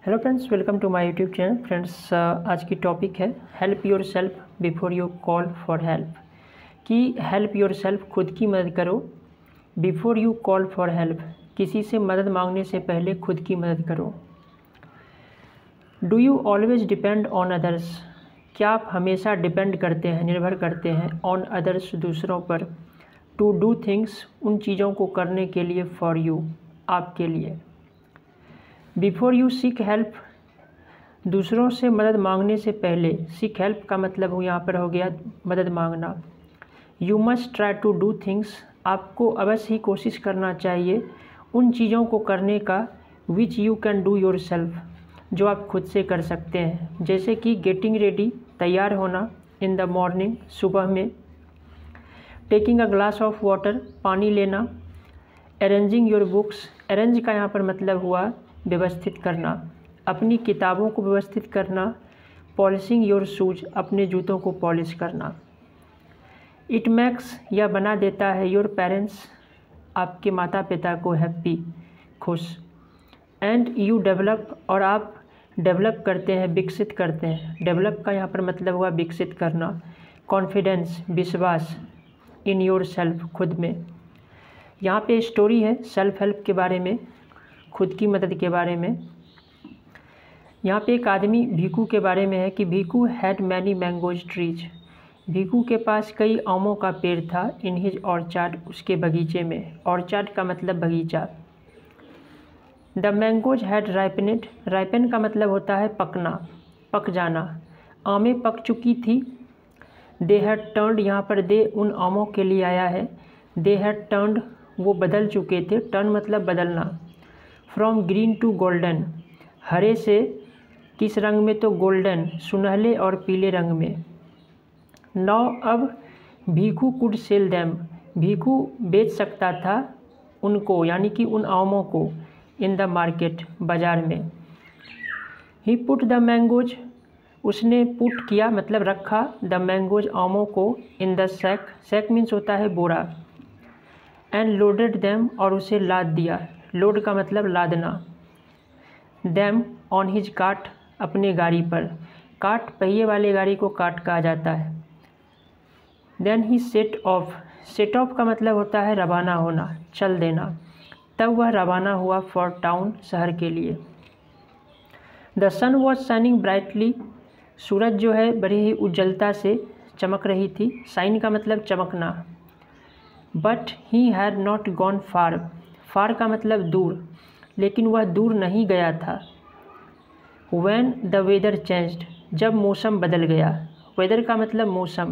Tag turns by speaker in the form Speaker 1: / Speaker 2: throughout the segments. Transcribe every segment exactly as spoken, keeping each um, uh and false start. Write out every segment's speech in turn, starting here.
Speaker 1: Hello friends, welcome to my YouTube channel. Friends, आज की topic है help yourself before you call for help. कि help yourself, खुद की मदद करो, before you call for help, किसी से मदद मांगने से पहले खुद की मदद करो। Do you always depend on others, क्या आप हमेशा डिपेंड करते हैं, निर्भर करते हैं ऑन अदर्स, दूसरों पर, टू डू थिंग्स, उन चीज़ों को करने के लिए, फॉर यू, आपके लिए। बिफोर यू सीक हेल्प, दूसरों से मदद मांगने से पहले, सीक हेल्प का मतलब हो यहाँ पर हो गया मदद मांगना। You must try to do things, आपको अवश्य ही कोशिश करना चाहिए उन चीज़ों को करने का, which you can do yourself, जो आप खुद से कर सकते हैं। जैसे कि गेटिंग रेडी, तैयार होना, इन द मॉर्निंग, सुबह में, taking a glass of water, पानी लेना, अरेंजिंग योर बुक्स, अरेंज का यहाँ पर मतलब हुआ व्यवस्थित करना, अपनी किताबों को व्यवस्थित करना, पॉलिशिंग योर शूज, अपने जूतों को पॉलिश करना। इट मेक्स, यह बना देता है, योर पेरेंट्स, आपके माता पिता को, हैप्पी, खुश। एंड यू डेवलप, और आप डेवलप करते हैं, विकसित करते हैं। डेवलप का यहाँ पर मतलब हुआ विकसित करना, कॉन्फिडेंस, विश्वास, इन योर सेल्फ, खुद में। यहाँ पे स्टोरी है सेल्फ हेल्प के बारे में, खुद की मदद के बारे में। यहाँ पे एक आदमी भीखू के बारे में है कि Bhikhu had many mangoes trees, Bhikhu के पास कई आमों का पेड़ था, इन हिज ऑर्चार्ड, उसके बगीचे में। ऑर्चार्ड का मतलब बगीचा। The mangoes had ripened, ripen का मतलब होता है पकना, पक जाना। आमें पक चुकी थी। दे हैड टर्न्ड, यहाँ पर दे उन आमों के लिए आया है। दे हैड टर्न्ड, वो बदल चुके थे, टर्न मतलब बदलना। फ्रॉम ग्रीन टू गोल्डन, हरे से किस रंग में, तो गोल्डन, सुनहले और पीले रंग में। नौ, अब Bhikhu could sell them, Bhikhu बेच सकता था उनको, यानी कि उन आमों को, इन द मार्केट, बाज़ार में। ही पुट द मैंगोज, उसने पुट किया मतलब रखा, द मैंगोज, आमों को, in the sack, sack means होता है बोरा। एंड लोडेड दैम, और उसे लाद दिया, लोड का मतलब लादना। दैम ऑन हिज कार्ट, अपने गाड़ी पर, कार्ट पहिए वाले गाड़ी को कार्ट कहा जाता है। Then he set off, set off का मतलब होता है रवाना होना, चल देना। तब वह रवाना हुआ फॉर टाउन, शहर के लिए। The sun was shining brightly, सूरज जो है बड़ी ही उज्ज्वलता से चमक रही थी, शाइन का मतलब चमकना। But he had not gone far, far का मतलब दूर, लेकिन वह दूर नहीं गया था। व्हेन द वेदर चेंज्ड, जब मौसम बदल गया, वेदर का मतलब मौसम।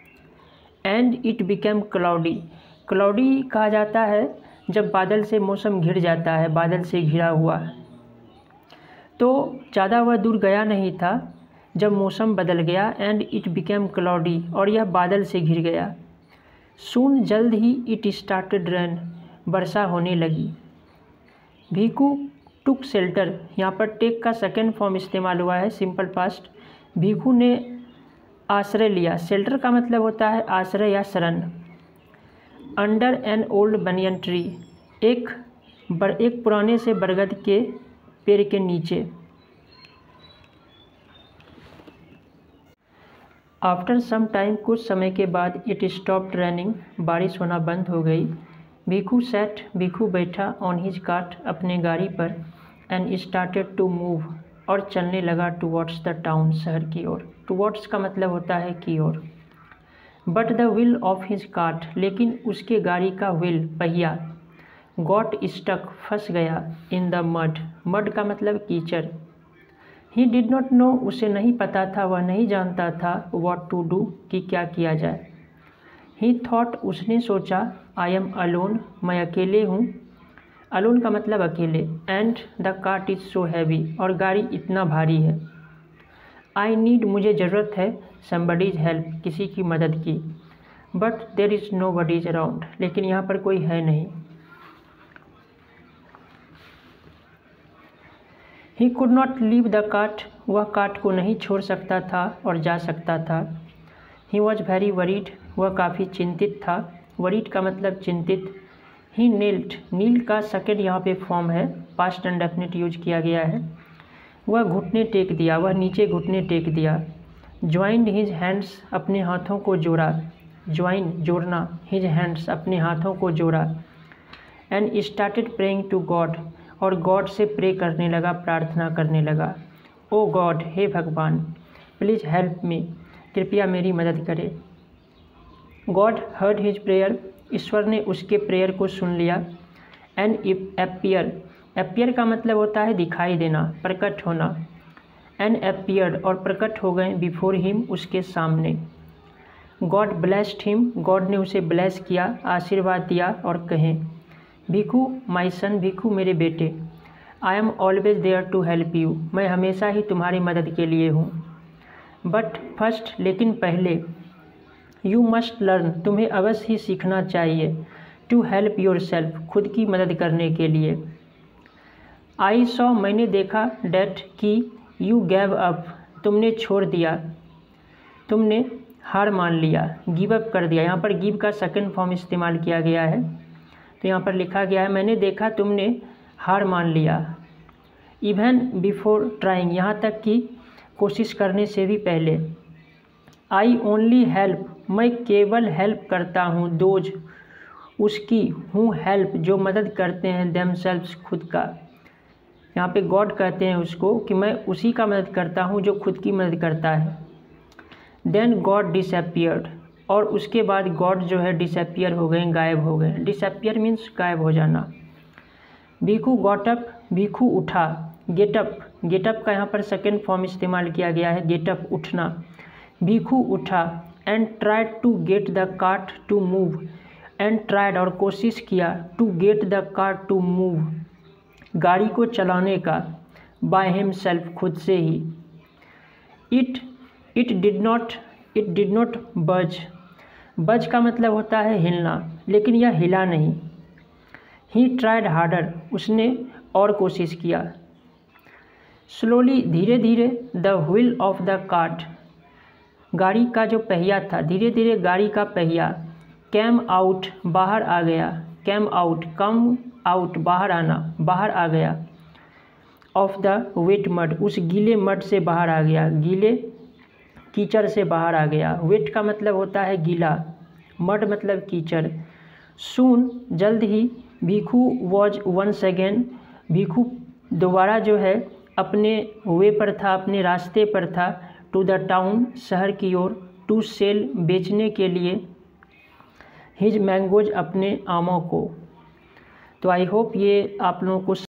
Speaker 1: And it became cloudy, cloudy कहा जाता है जब बादल से मौसम घिर जाता है, बादल से घिरा हुआ। तो ज़्यादा वह दूर गया नहीं था जब मौसम बदल गया। एंड इट बिकेम क्लाउडी, और यह बादल से घिर गया। सून, जल्द ही, इट स्टार्टेड रेन, वर्षा होने लगी। भीखू टुक शेल्टर, यहाँ पर टेक का सेकेंड फॉर्म इस्तेमाल हुआ है, सिंपल पास्ट। भीखू ने आश्रय लिया, शेल्टर का मतलब होता है आश्रय या शरण। Under an old banyan tree, एक बर एक पुराने से बरगद के पेड़ के नीचे। आफ्टर सम टाइम, कुछ समय के बाद, इट स्टॉप्ड रेनिंग, बारिश होना बंद हो गई। भीखू सैट, भीखू बैठा, ऑन हिज कार्ट, अपने गाड़ी पर। एंड स्टार्टेड टू मूव, और चलने लगा, टुवर्ड्स द टाउन, शहर की ओर। टुवर्ड्स का मतलब होता है की ओर। But the wheel of his cart, लेकिन उसके गाड़ी का व्हील, पहिया, गॉट स्टक, फंस गया, इन द मड, मड का मतलब कीचड़। ही डिड नॉट नो, उसे नहीं पता था, वह नहीं जानता था, व्हाट टू डू, कि क्या किया जाए। ही थॉट, उसने सोचा, आई एम अलोन, मैं अकेले हूँ, अलोन का मतलब अकेले। And the cart is so heavy, और गाड़ी इतना भारी है। आई नीड, मुझे ज़रूरत है, समबडीज हेल्प, किसी की मदद की। But there is no buddies around, लेकिन यहाँ पर कोई है नहीं। He could not leave the cart, वह कार्ट को नहीं छोड़ सकता था और जा सकता था। ही वॉज वेरी वरीड, वह काफ़ी चिंतित था, वरीड का मतलब चिंतित। ही नील्ड, नील का सेकेंड यहाँ पे फॉर्म है, पास्ट इंडेफिनिट यूज किया गया है। वह घुटने टेक दिया, वह नीचे घुटने टेक दिया। ज्वाइंड हिज हैंड्स, अपने हाथों को जोड़ा। ज्वाइन जोड़ना, हिज हैंड्स, अपने हाथों को जोड़ा। And started praying to God, और गॉड से प्रे करने लगा, प्रार्थना करने लगा। ओ गॉड, हे भगवान, प्लीज़ हेल्प मी, कृपया मेरी मदद करें। गॉड हर्ड हिज प्रेयर, ईश्वर ने उसके प्रेयर को सुन लिया। एंड एपियर, एपियर का मतलब होता है दिखाई देना, प्रकट होना। एंड एपियर्ड, और प्रकट हो गए, बिफोर हिम, उसके सामने। गॉड ब्लेस्ड हिम, गॉड ने उसे ब्लेस किया, आशीर्वाद दिया, और कहें, भिखू माई सन, भिखू मेरे बेटे, I am always there to help you, मैं हमेशा ही तुम्हारी मदद के लिए हूँ। बट फर्स्ट, लेकिन पहले, यू मस्ट लर्न, तुम्हें अवश्य ही सीखना चाहिए, टू हेल्प योर सेल्फ, खुद की मदद करने के लिए। आई सॉ, मैंने देखा, डेट कि, यू गैव अप, तुमने छोड़ दिया, तुमने हार मान लिया, गिव अप कर दिया। यहाँ पर गिव का सेकंड फॉर्म इस्तेमाल किया गया है, तो यहाँ पर लिखा गया है, मैंने देखा तुमने हार मान लिया। इवन बिफोर ट्राइंग, यहाँ तक कि कोशिश करने से भी पहले। आई ओनली हेल्प, मैं केवल हेल्प करता हूँ, दोज, उसकी, हूँ हेल्प, जो मदद करते हैं, देमसेल्व्स, खुद का। यहाँ पे गॉड कहते हैं उसको कि मैं उसी का मदद करता हूँ जो खुद की मदद करता है। देन गॉड डिसअपियर्ड, और उसके बाद गॉड जो है डिसअपियर हो गए, गायब हो गए। डिसअपियर मीन्स गायब हो जाना। भिखू गॉट अप, भिखू उठा। गेटअप, गेटअप का यहाँ पर सेकेंड फॉर्म इस्तेमाल किया गया है, गेटअप, उठना। भिखू उठा। And tried to get the cart to move, and tried, और कोशिश किया, to get the cart to move, गाड़ी को चलाने का, बाय हिमसेल्फ, खुद से ही। It it did not it did not budge, budge का मतलब होता है हिलना, लेकिन यह हिला नहीं। ही ट्राइड हार्डर, उसने और कोशिश किया। स्लोली, धीरे धीरे, the wheel of the cart, गाड़ी का जो पहिया था, धीरे धीरे गाड़ी का पहिया, कैम आउट, बाहर आ गया, कैम आउट, कम आउट, बाहर आना, बाहर आ गया। ऑफ द वेट मड, उस गीले मड से बाहर आ गया, गीले कीचड़ से बाहर आ गया। वेट का मतलब होता है गीला, मड मतलब कीचड़। सून, जल्द ही, Bhikhu was once again, Bhikhu दोबारा जो है अपने वे पर था, अपने रास्ते पर था। टू द टाउन, शहर की ओर। टू सेल, बेचने के लिए। हिज मैंगोज, अपने आमों को। तो आई होप ये आप लोगों को